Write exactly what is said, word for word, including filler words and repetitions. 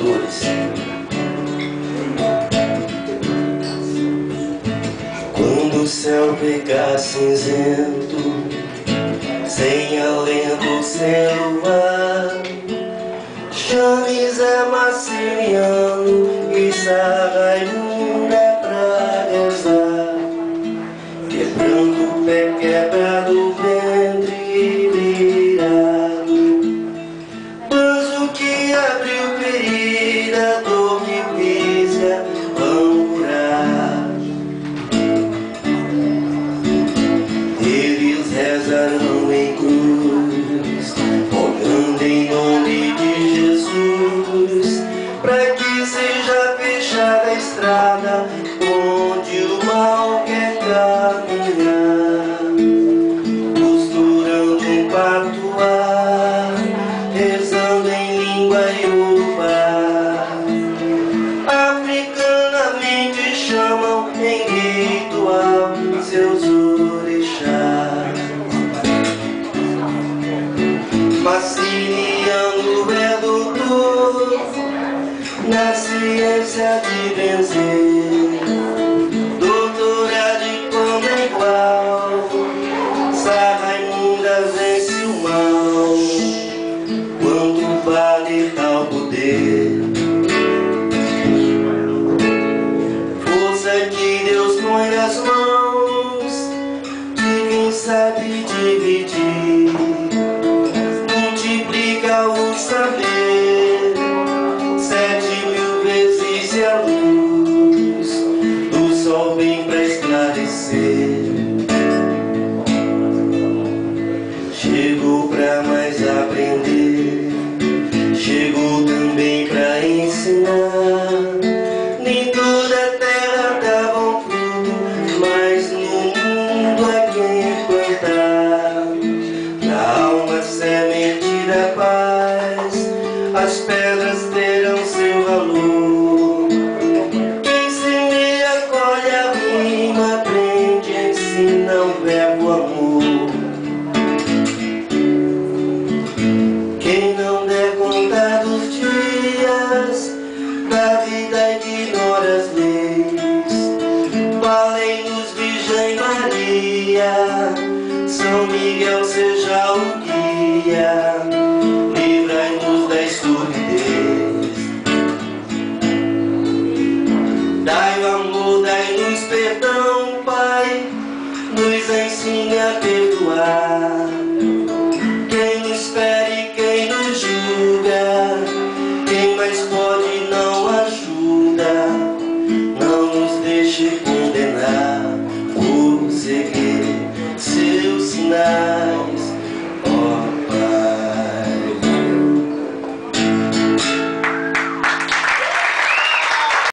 pecadores. Quando o céu ficar cinzento, sem alento, sem luar, chame Zé Marciliano e Sara Raimunda pra rezar. Quebrando o pé, quebra do ventre virado, banzo que abriu ferida, dor que pisca, vão curar. Eles rezarão em cruz, rogando em nome de Jesus, para que seja fechada a estrada onde o mal quer caminhar, costurando um patuá, rezando em língua iorubá. Africanamente chamam em ritual seus orixás. Marciliano é doutor na ciência de benzer, doutora de como é igual, Sara Raimunda vence o mal, quando vale tal poder. Força que Deus põe nas mãos de quem sabe dividir, multiplica o saber sete mil vezes e a luz do sol vem pra esclarecer. Chegou pra mais aprender, chegou também pra ensinar. Nem toda a terra dá bom fruto, mas no mundo há quem plantar. Na alma semente da paz, as pedras terão seu valor. Quem semeia colhe a rima, aprende, ensina o verbo amor. Quem não der conta dos dias da vida ignora as leis. Valem-nos Virgem Maria, São Miguel seja o guia, livrai-nos da estupidez. Dai o amor, dai-nos perdão, Pai, nos ensine a perdoar. Quem nos fere, quem nos julga, quem mais pode não ajuda. Não nos deixe condenar por seguir seus sinais.